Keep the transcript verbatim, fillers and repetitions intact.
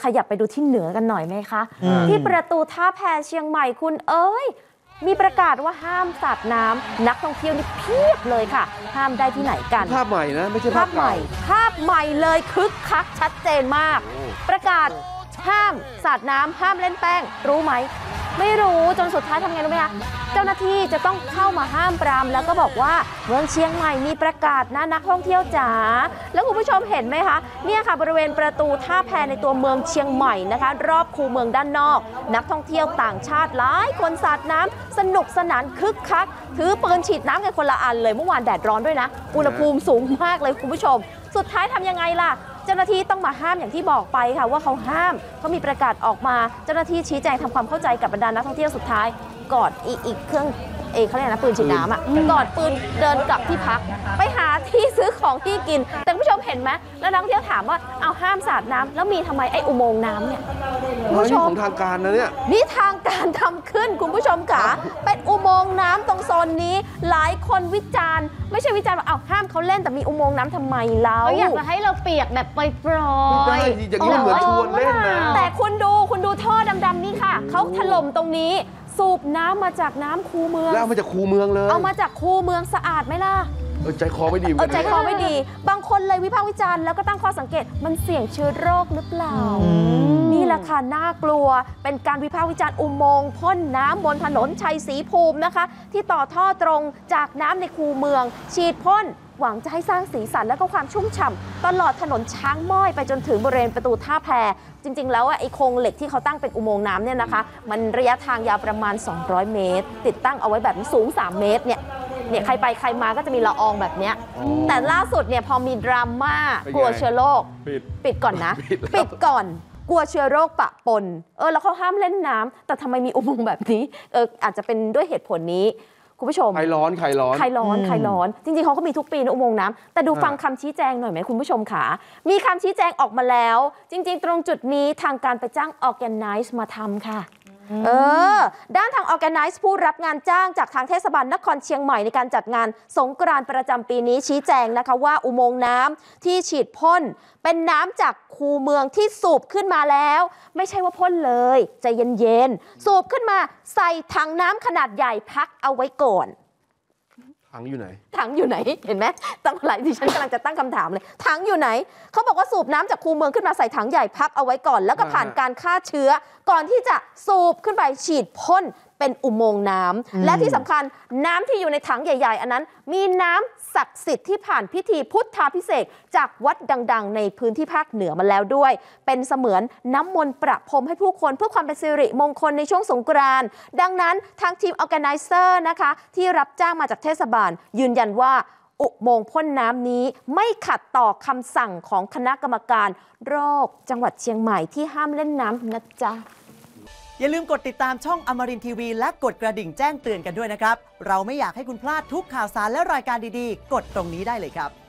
ขยับไปดูที่เหนือกันหน่อยไหมคะที่ประตูท่าแพเชียงใหม่คุณเอ้ยมีประกาศว่าห้ามสาดน้ำนักท่องเที่ยวนี่เพียบเลยค่ะห้ามได้ที่ไหนกันภาพใหม่นะไม่ใช่ภาพใหม่ภาพใหม่เลยคึกคักชัดเจนมากประกาศห้ามสาดน้ำห้ามเล่นแป้งรู้ไหมไม่รู้จนสุดท้ายทำไงรู้ไหมคะเจ้าหน้าที่จะต้องเข้ามาห้ามปรามแล้วก็บอกว่าเมืองเชียงใหม่มีประกาศนะนักท่องเที่ยวจ๋าแล้วคุณผู้ชมเห็นไหมคะเนี่ยค่ะบริเวณประตูท่าแพในตัวเมืองเชียงใหม่นะคะรอบคูเมืองด้านนอกนักท่องเที่ยวต่างชาติหลายคนสาดน้ำสนุกสนานคึกคักถือปืนฉีดน้ำกันคนละอันเลยเมื่อวานแดดร้อนด้วยนะอุณหภูมิสูงมากเลยคุณผู้ชมสุดท้ายทำยังไงล่ะเจ้าหน้าที่ต้องมาห้ามอย่างที่บอกไปค่ะว่าเขาห้ามเขามีประกาศออกมาเจ้าหน้าที่ชี้แจงทำความเข้าใจกับบรรดานักท่องเที่ยวสุดท้ายกอดอีกอีกเครื่องเอเขาเรียกนะปืนฉีดน้ำอ่ะกอดปืนเดินกลับที่พักไปหาที่ซื้อของที่กินแต่คุณผู้ชมเห็นไหมแล้วนักท่องเที่ยวถามว่าเอาห้ามสาดน้ำแล้วมีทำไมไอ้อุโมงค์น้ำเนี่ยคุณผู้ชมของทางการนะเนี่ยนี่ทางการทำขึ้นคุณผู้ชมค่ะเป็นอุโมงค์น้ำตรงโซนนี้หลายคนวิจารณ์ไม่ใช่วิจารณ์ว่าเอาห้ามเขาเล่นแต่มีอุโมงค์น้ำทำไมเราอยากจะให้เราเปียกแบบปล่อยๆอย่างนี้เหมือนชวนเล่นนะแต่คุณดูคุณดูท่อดำๆนี่ค่ะเขาถล่มตรงนี้สูบน้ำมาจากน้ำคูเมืองแล้วเอามาจากคูเมืองเลยเอามาจากคูเมืองสะอาดไหมล่ะใจคอไม่ดีเออใจคอไม่ดีบางคนเลยวิพากษ์วิจารณ์แล้วก็ตั้งข้อสังเกตมันเสี่ยงเชื้อโรคหรือเปล่านี่แหละค่ะน่ากลัวเป็นการวิพากษ์วิจารณ์อุโมงค์พ่นน้ำบนถนนชัยศรีภูมินะคะที่ต่อท่อตรงจากน้ำในคูเมืองฉีดพ่นหวังจะให้สร้างสีสันและก็ความชุ่มฉ่ำตลอดถนนช้างม้อยไปจนถึงบริเวณประตูท่าแพจริงๆแล้วไอ้โครงเหล็กที่เขาตั้งเป็นอุโมงค์น้ำเนี่ยนะคะมันระยะทางยาวประมาณสองร้อยเมตรติดตั้งเอาไว้แบบสูงสามเมตรเนี่ยเนี่ยใครไปใครมาก็จะมีละอองแบบนี้แต่ล่าสุดเนี่ยพอมีดราม่ากลัวเชื้อโรคปิดก่อนนะปิดก่อนกลัวเชื้อโรคปะปนเออแล้วเขาห้ามเล่นน้ำแต่ทำไมมีอุโมงค์แบบนี้เอออาจจะเป็นด้วยเหตุผลนี้คุณผู้ชมใครร้อนใครร้อนใครร้อนใครร้อนจริงๆเขาก็มีทุกปีนะอุโมงค์น้ำแต่ดูฟังคำชี้แจงหน่อยไหมคุณผู้ชมค่ะมีคำชี้แจงออกมาแล้วจริงๆตรงจุดนี้ทางการไปจ้าง Organize มาทำค่ะเออด้านทาง Organize ผู้รับงานจ้างจากทางเทศบาลนครเชียงใหม่ในการจัดงานสงกรานต์ประจำปีนี้ชี้แจงนะคะว่าอุโมงค์น้ำที่ฉีดพ่นเป็นน้ำจากคูเมืองที่สูบขึ้นมาแล้วไม่ใช่ว่าพ่นเลยใจเย็นๆสูบขึ้นมาใส่ถังน้ำขนาดใหญ่พักเอาไว้ก่อนถังอยู่ไหนถังอยู่ไหนเห็นไหมตั้งหลายดิฉันกำลังจะตั้งคำถามเลยถังอยู่ไหนเขาบอกว่าสูบน้ำจากคูเมืองขึ้นมาใส่ถังใหญ่พักเอาไว้ก่อนแล้วก็ผ่านการฆ่าเชื้อก่อนที่จะสูบขึ้นไปฉีดพ่นเป็นอุโมงค์น้ำและที่สำคัญน้ำที่อยู่ในถังใหญ่ๆอันนั้นมีน้ำศักดิ์สิทธิ์ที่ผ่านพิธีพุทธาภิเษกจากวัดดังๆในพื้นที่ภาคเหนือมาแล้วด้วยเป็นเสมือนน้ำมนต์ประพรมให้ผู้คนเพื่อความเป็นสิริมงคลในช่วงสงกรานต์ดังนั้นทางทีม Organizer นะคะที่รับจ้างมาจากเทศบาลยืนยันว่าอุโมงค์พ่นน้ำนี้ไม่ขัดต่อคำสั่งของคณะกรรมการโรคจังหวัดเชียงใหม่ที่ห้ามเล่นน้ำนะจ๊ะอย่าลืมกดติดตามช่องอมรินทร์ทีวีและกดกระดิ่งแจ้งเตือนกันด้วยนะครับเราไม่อยากให้คุณพลาดทุกข่าวสารและรายการดีๆกดตรงนี้ได้เลยครับ